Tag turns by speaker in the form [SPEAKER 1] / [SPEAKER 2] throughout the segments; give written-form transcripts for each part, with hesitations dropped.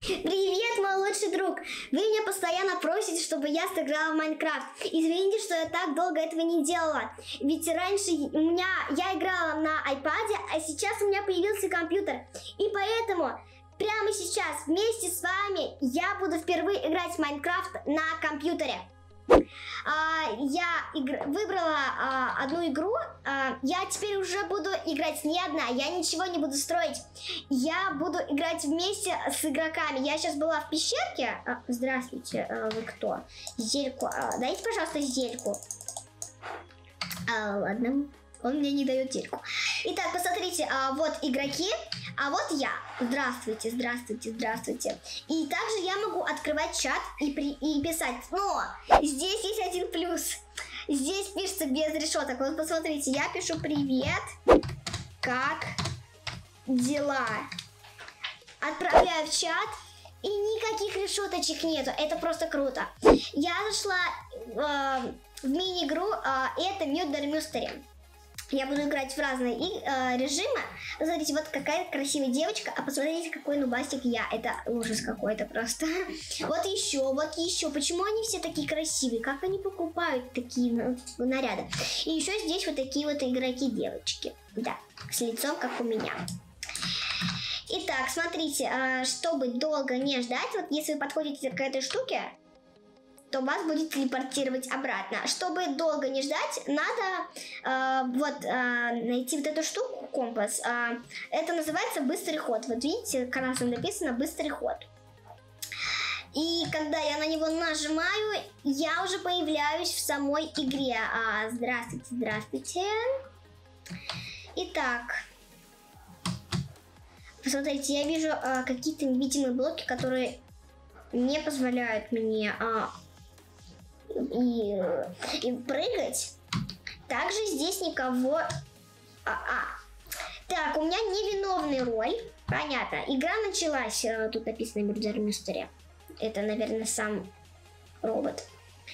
[SPEAKER 1] Привет, мой лучший друг! Вы меня постоянно просите, чтобы я сыграла в Майнкрафт. Извините, что я так долго этого не делала. Ведь раньше я играла на iPad, а сейчас у меня появился компьютер. И поэтому прямо сейчас вместе с вами я буду впервые играть в Майнкрафт на компьютере. Я выбрала одну игру. Я теперь уже буду играть не одна. Я ничего не буду строить. Я буду играть вместе с игроками. Я сейчас была в пещерке. Здравствуйте, вы кто? Зельку. Дайте, пожалуйста, зельку. Ладно. Он мне не дает зельку. Итак, посмотрите, вот игроки, а вот я. Здравствуйте, здравствуйте, здравствуйте. И также я могу открывать чат и писать. Но здесь есть один плюс. Здесь пишется без решеток. Вот посмотрите, я пишу привет. Как дела? Отправляю в чат. И никаких решеточек нету. Это просто круто. Я зашла в мини-игру. Это Murder Mystery. Я буду играть в разные режимы. Смотрите, вот какая красивая девочка. А посмотрите, какой нубастик я. Это ужас какой-то просто. Вот еще, вот еще. Почему они все такие красивые? Как они покупают такие наряды? И еще здесь вот такие вот игроки-девочки. Да, с лицом, как у меня. Итак, смотрите, чтобы долго не ждать, вот если вы подходите к этой штуке, то вас будет телепортировать обратно. Чтобы долго не ждать, надо найти вот эту штуку, компас. Это называется быстрый ход. Вот видите, красным написано быстрый ход. И когда я на него нажимаю, я уже появляюсь в самой игре. Здравствуйте, здравствуйте. Итак, посмотрите, я вижу какие-то невидимые блоки, которые не позволяют мне и прыгать. Также здесь никого... Так, у меня невиновный роль. Понятно. Игра началась. Тут написано Murder Mystery. Это, наверное, сам робот.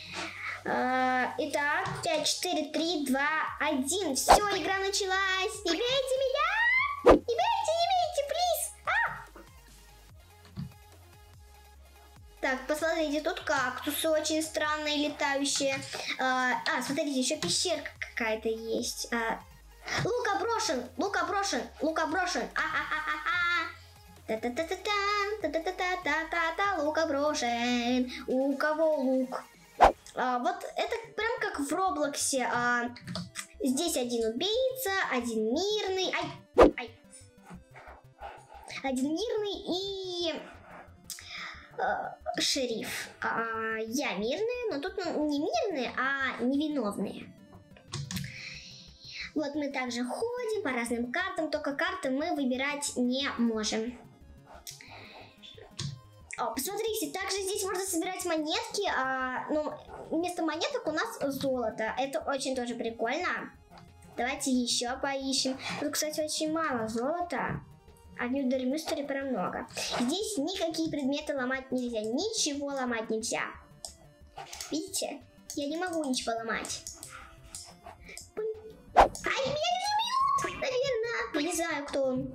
[SPEAKER 1] Итак, 5, 4, 3, 2, 1. Все, игра началась. Не бейте меня! Не бейте, плиз! Так, посмотрите, тут кактусы очень странные, летающие. Смотрите, еще пещерка какая-то есть. Лук оброшен, лук оброшен, лук оброшен. Та-та-та-та-та, лук оброшен. У кого лук? Вот это прям как в Роблоксе. Здесь один убийца, один мирный. Один мирный и... шериф. Я мирная, но тут не мирные, а невиновные. Вот мы также ходим по разным картам, только карты мы выбирать не можем. Посмотрите, также здесь можно собирать монетки, но вместо монеток у нас золото. Это очень тоже прикольно. Давайте еще поищем. Тут, кстати, очень мало золота. А в Murder Mystery прям много. Здесь никакие предметы ломать нельзя. Ничего ломать нельзя. Видите? Я не могу ничего ломать. Меня не убьют! Наверное. Я не знаю, кто он.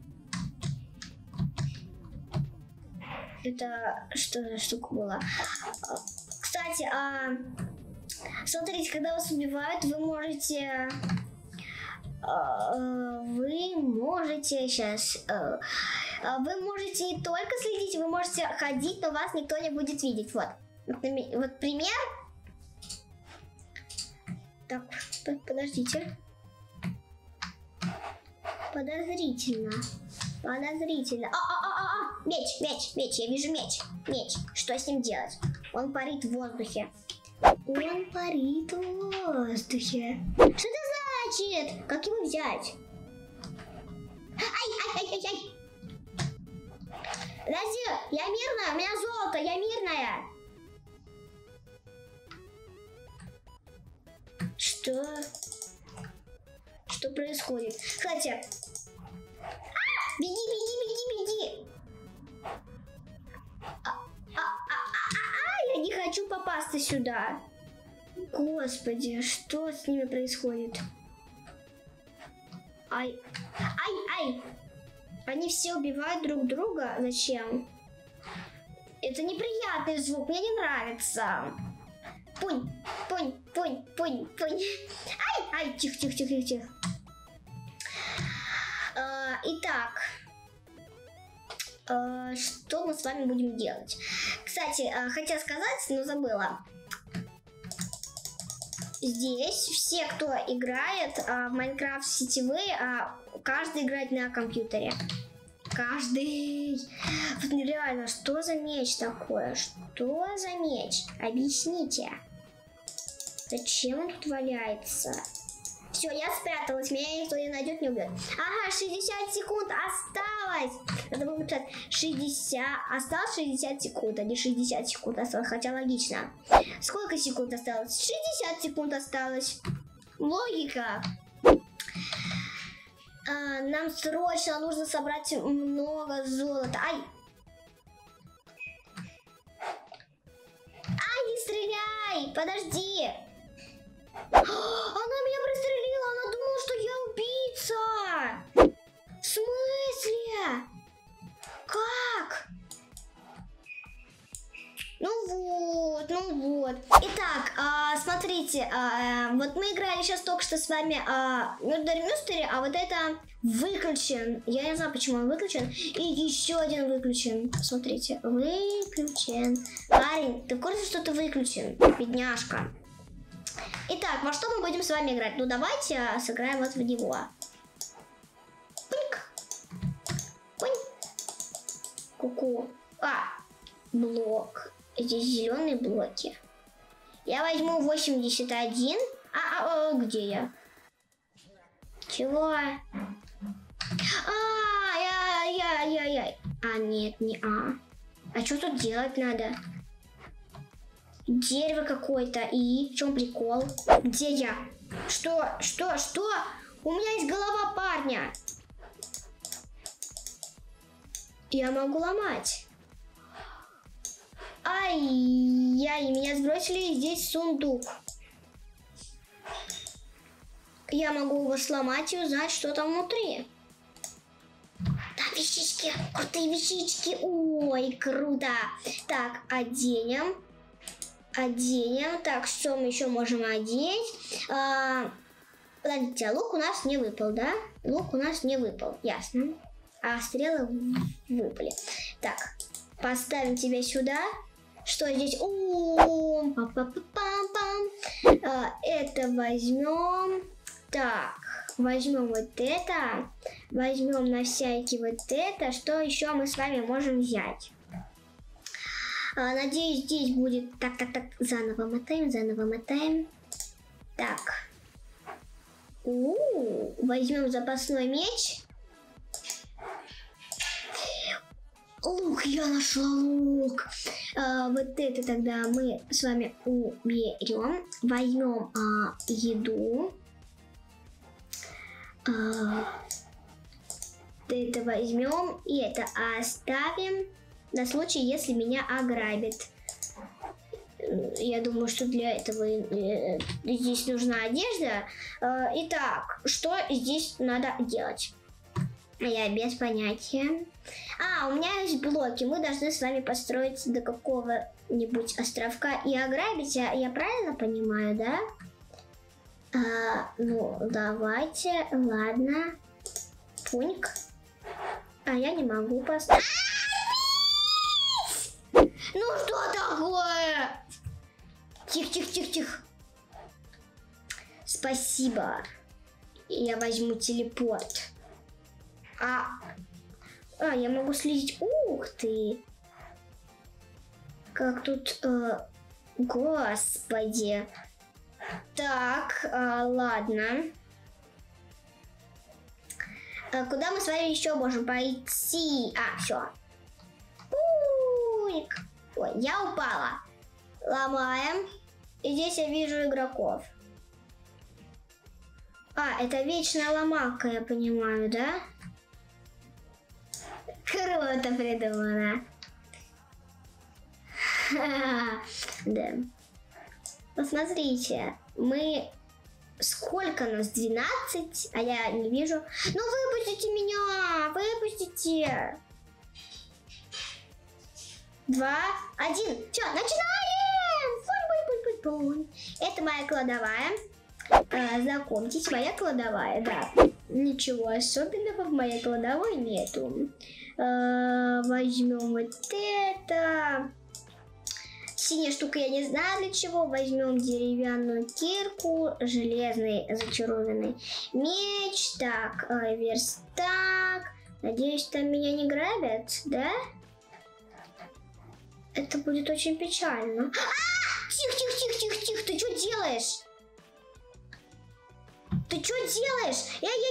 [SPEAKER 1] Это что за штука была? Кстати, смотрите, когда вас убивают, вы можете... Вы можете не только следить, вы можете ходить, но вас никто не будет видеть. Вот пример. Так, подождите. Подозрительно. Меч, я вижу меч. Что с ним делать? Он парит в воздухе. Что это значит? Как его взять? Ай! Подожди, я мирная, у меня золото, я мирная. Что происходит? Кстати, беги! Я не хочу попасться сюда. Господи, что с ними происходит? Ай! Они все убивают друг друга. Зачем? Это неприятный звук, мне не нравится. Пунь, пунь, пунь, пунь, пунь. Ай, тихо, тихо, тихо, тихо. Итак, что мы с вами будем делать? Кстати, хотела сказать, но забыла. Здесь все, кто играет в Майнкрафт сетевые, каждый играет на компьютере. Каждый. Вот реально, что за меч такое? Что за меч? Объясните. Зачем он тут валяется? Все, я спряталась, меня никто не найдет, не убьет. Ага, 60 секунд осталось. Надо было написать 60. Осталось 60 секунд, а не 60 секунд осталось, хотя логично. Сколько секунд осталось? 60 секунд осталось. Логика. Нам срочно нужно собрать много золота. Ай! Ай, не стреляй! Подожди! Она меня пристрелила! Она думала, что я убийца! В смысле? Как? Ну вот. Итак, смотрите, вот мы играли сейчас только что с вами Murder Mystery, а вот это выключен. Я не знаю, почему он выключен. И еще один выключен. Смотрите, выключен. Парень, ты в курсе, что ты выключен? Бедняжка. Итак, во что мы будем с вами играть? Ну, давайте сыграем вот в него. Пуньк. Пунь. Ку-ку. Блок. Здесь зеленые блоки. Я возьму 81. Где я? Чего? Нет, не А. А что тут делать надо? Дерево какое-то. И в чем прикол? Где я? Что? У меня есть голова парня. Я могу ломать. Меня сбросили, здесь сундук. Я могу его сломать и узнать, что там внутри. Там вещички, крутые вещички. Ой, круто. Так, оденем. Так, что мы еще можем одеть? Подождите, лук у нас не выпал, да? Лук у нас не выпал, ясно. А стрелы выпали. Так, поставим тебя сюда. Что здесь? Это возьмем. Так, возьмем вот это. Возьмем на всякий вот это. Что еще мы с вами можем взять? Надеюсь, здесь будет... Так. Заново мотаем. Так. Возьмем запасной меч. Лук, я нашла лук. Вот это тогда мы с вами уберем. Возьмем еду. Это возьмем и это оставим на случай, если меня ограбят. Я думаю, что для этого здесь нужна одежда. Итак, что здесь надо делать? Я без понятия. У меня есть блоки. Мы должны с вами построиться до какого-нибудь островка и ограбить. Я правильно понимаю, да? Ну, давайте. Ладно. Пуньк. Я не могу поставить. Ну, что такое? Тихо. Спасибо. Я возьму телепорт. Я могу слезть. Ух ты! Как тут... Господи. Так, ладно. Куда мы с вами еще можем пойти? Все. Ой, я упала. Ломаем. И здесь я вижу игроков. Это вечная ломалка, я понимаю, да? Круто придумано. Да. Посмотрите, мы... Сколько нас? 12? А я не вижу. Ну, выпустите меня! Выпустите! 2, 1. Все, начинаем! Пунь-пунь-пунь-пунь-пунь. Это моя кладовая. Знакомьтесь, моя кладовая, да. Ничего особенного в моей кладовой нету. Возьмем вот это. Синяя штука, я не знаю для чего. Возьмем деревянную кирку, железный зачарованный меч. Так, верстак. Надеюсь, там меня не грабят, да? Это будет очень печально. Тихо, ты что делаешь? Ты что делаешь?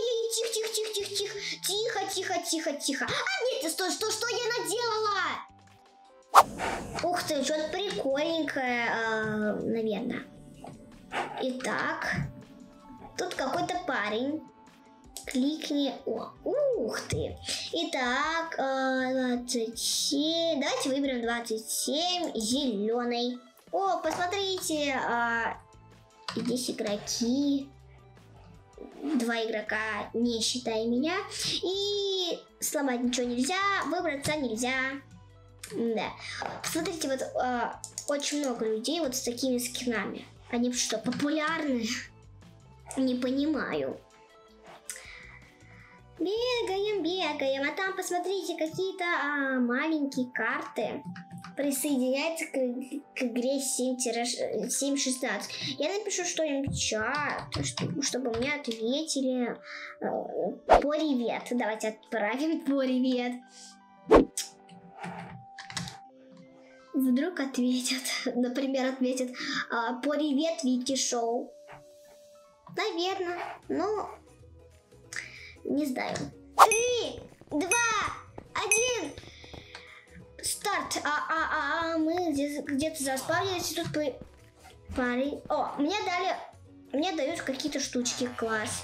[SPEAKER 1] Тихо. Нет, что я наделала? Ух ты, что-то прикольненькое, наверное. Итак, тут какой-то парень. Кликни. Ух ты. Итак, 27. Давайте выберем 27. Зеленый. О, посмотрите. Здесь игроки. 2 игрока, не считая меня. И сломать ничего нельзя. Выбраться нельзя. Да. Посмотрите, вот очень много людей вот с такими скинами. Они что, популярны? Не понимаю. Бегаем. А там, посмотрите, какие-то маленькие карты присоединяются к игре 7.16. Я напишу что-нибудь в чат, чтобы мне ответили. Привет. Давайте отправим привет. Вдруг ответят. Например, ответят привет, Вики Шоу. Наверное. Ну... Не знаю. 3, 2, 1. Старт. Мы здесь где-то заспавнились. Тут парень. О, мне дают какие-то штучки. Класс.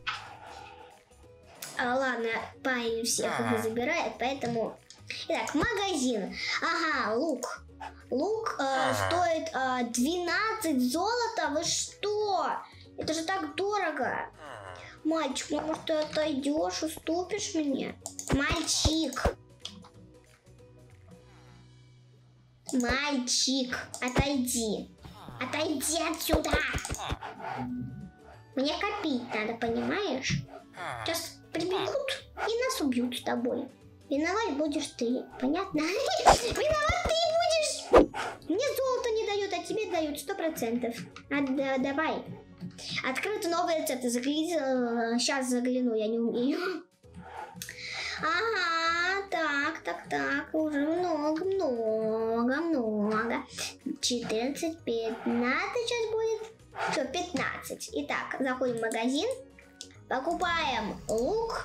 [SPEAKER 1] Ладно, парень всех их забирает, поэтому... Итак, магазин. Ага, лук. Лук стоит 12 золота. Вы что? Это же так дорого. Мальчик, ну может ты отойдешь, уступишь мне? Мальчик, отойди. Отойди отсюда. Мне копить надо, понимаешь? Сейчас прибегут и нас убьют с тобой. Виноват будешь ты, понятно? Виноват ты будешь. Мне золото не дают, а тебе дают 100%. Давай. Открыты новые рецепты. Загляните. Сейчас загляну, я не умею. Ага, так. Уже много. 14, 15 сейчас будет. Все, 15. Итак, заходим в магазин. Покупаем лук.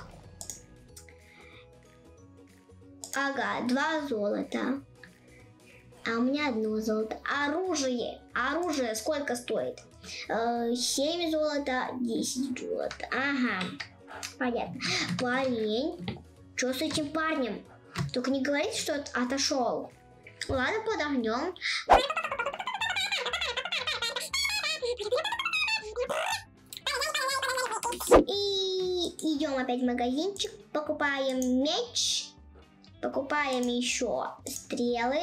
[SPEAKER 1] Ага, 2 золота. А у меня 1 золото. Оружие сколько стоит? 7 золота, 10 золота. Ага, понятно. Парень. Что с этим парнем? Только не говорите, что отошел. Ладно, подождем. И идем опять в магазинчик. Покупаем меч. Покупаем еще стрелы.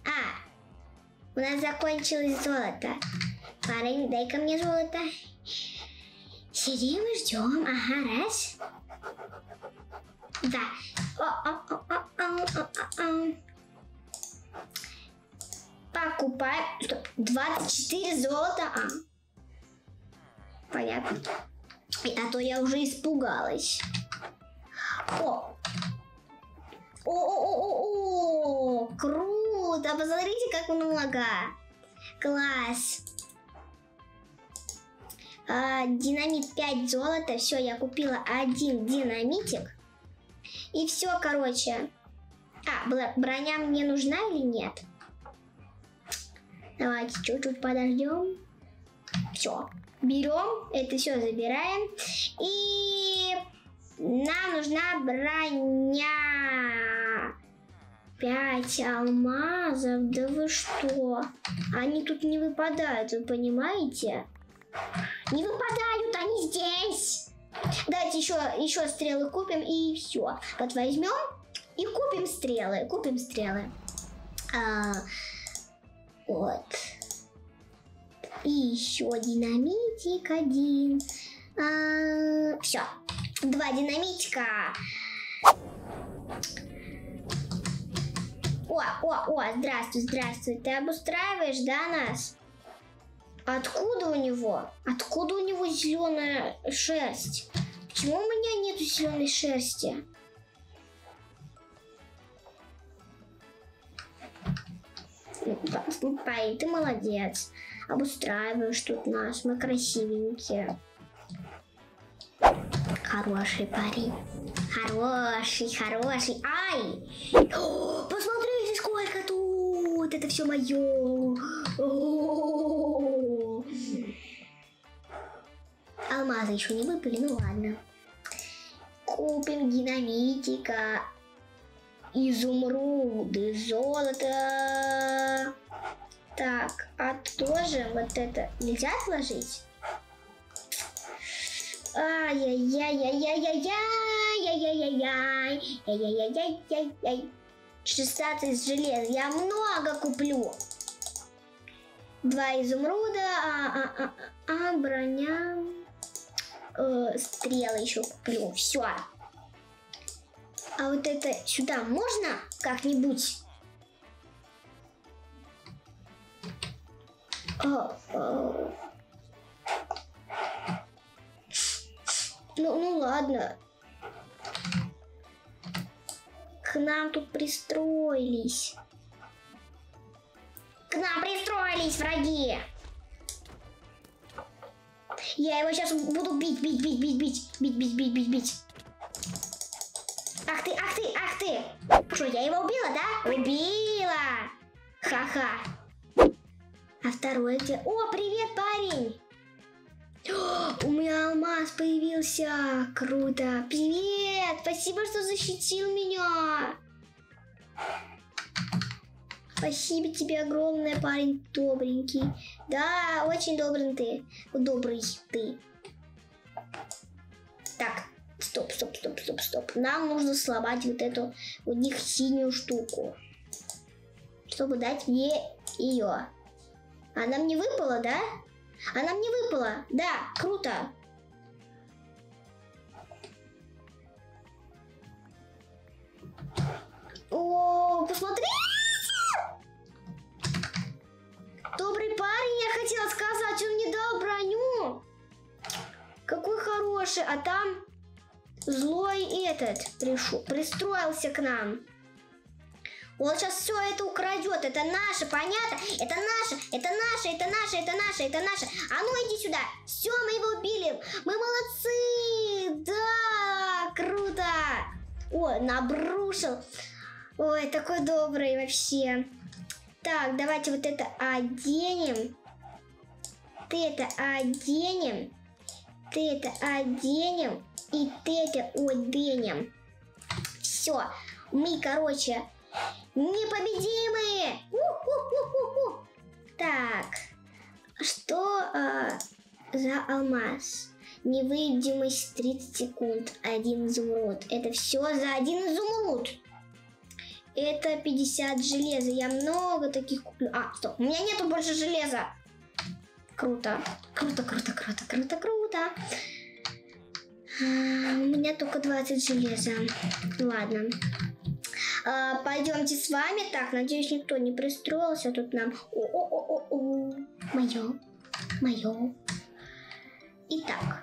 [SPEAKER 1] У нас закончилось золото. Парень, дай-ка мне золото. Сидим и ждем. Ага, раз. Да. Покупаем. 24 золота. Понятно. А то я уже испугалась. О, круто. Посмотрите, как много. Класс. Динамит 5 золота. Все, я купила 1 динамитик. И все, короче. Броня мне нужна или нет? Давайте чуть-чуть подождем. Все. Берем. Это все забираем. И нам нужна броня. 5 алмазов. Да вы что? Они тут не выпадают, вы понимаете? Не выпадают они здесь. Давайте еще стрелы купим и все. Вот возьмем и купим стрелы. Вот. И еще динамитик один. Все. 2 динамитика. О, здравствуй, здравствуй. Ты обустраиваешь, да, нас? Откуда у него зеленая шерсть? Почему у меня нету зеленой шерсти? Парень, ты молодец. Обустраиваешь тут нас, мы красивенькие. Хороший парень. Хороший. Ай! О, посмотрите, сколько тут! Это все мое. Алмазы еще не выпали, ну ладно. Купим динамитика, изумруды, золото. Так, а тоже вот это нельзя отложить? Ай-яй-яй-яй-яй-яй-яй-яй-яй-яй-яй-яй-яй. 16 желез. Я много куплю. 2 изумруда, броня, стрелы еще куплю. Все. А вот это сюда можно как-нибудь? Ну ладно. К нам тут пристроились. К нам пристроились враги. Я его сейчас буду бить. Ах ты. Что, я его убила, да? Убила. Ха-ха. А второй где? О, привет, парень. У меня алмаз появился. Круто. Привет. Спасибо, что защитил меня. Спасибо тебе огромное, парень добренький. Да, очень добрый ты. Так, стоп. Нам нужно сломать вот эту у них синюю штуку, чтобы дать мне ее. Она мне выпала, да? Она мне выпала. Да, круто. О, посмотри! Добрый парень, я хотела сказать, он мне дал броню. Какой хороший. А там злой пристроился к нам. Он сейчас все это украдет. Это наше, понятно? Это наше. А ну иди сюда. Все, мы его убили. Мы молодцы. Да, круто. О, набрушил. Ой, такой добрый вообще. Так, давайте вот это оденем. Ты это оденем. И ты это оденем. Все. Мы, короче, непобедимые. Так. Что за алмаз? Невидимость 30 секунд. 1 изумруд. Это все за 1 изумруд. Это 50 железа. Я много таких куплю. Стоп. У меня нету больше железа. Круто. Круто. У меня только 20 железа. Ладно. Пойдемте с вами. Так, надеюсь, никто не пристроился тут нам. Мое. Итак.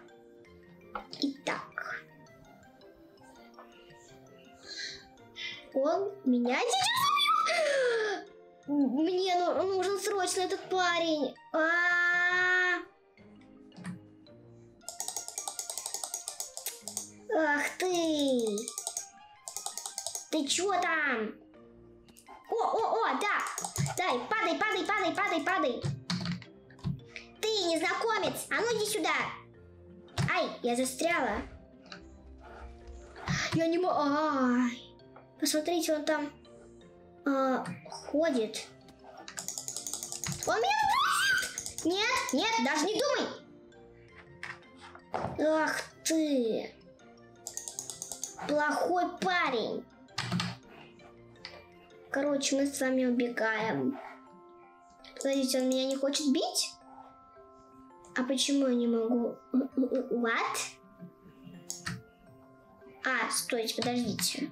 [SPEAKER 1] Он меня сейчас убьет. Мне нужен срочно этот парень. Ах ты! Ты чё там? Да! Дай, падай! Ты, незнакомец! А ну иди сюда! Ай, я застряла. Я не могу... Ай. Посмотрите, он там ходит. Он меня убьет! Нет, даже не думай! Ах ты! Плохой парень. Короче, мы с вами убегаем. Подождите, он меня не хочет бить? А почему я не могу? What? А, стойте, подождите.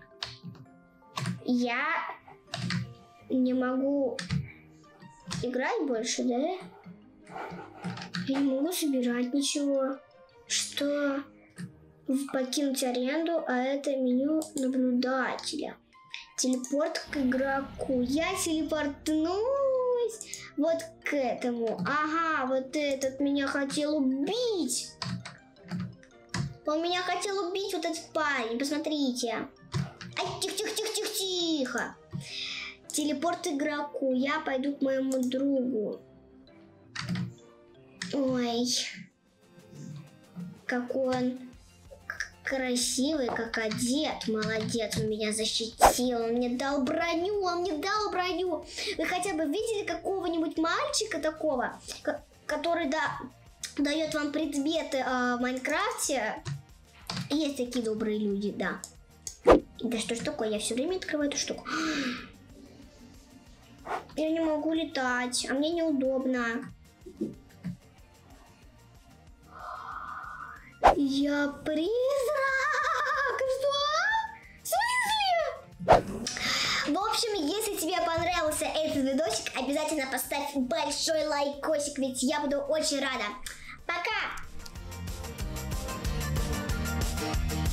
[SPEAKER 1] Я не могу играть больше, да? Я не могу собирать ничего. Что? Покинуть аренду, а это меню наблюдателя. Телепорт к игроку. Я телепортнусь вот к этому. Ага, вот этот меня хотел убить. Он меня хотел убить, вот этот парень. Посмотрите. Ай, тихо. Телепорт игроку. Я пойду к моему другу. Ой. Какой он красивый, как одет. Молодец, он меня защитил. Он мне дал броню, Вы хотя бы видели какого-нибудь мальчика такого, который дает вам предметы в Майнкрафте? Есть такие добрые люди, да. Да что ж такое, я все время открываю эту штуку. Я не могу летать, а мне неудобно. Я призрак! Что? В смысле? В общем, если тебе понравился этот видосик, обязательно поставь большой лайкосик, ведь я буду очень рада. Пока!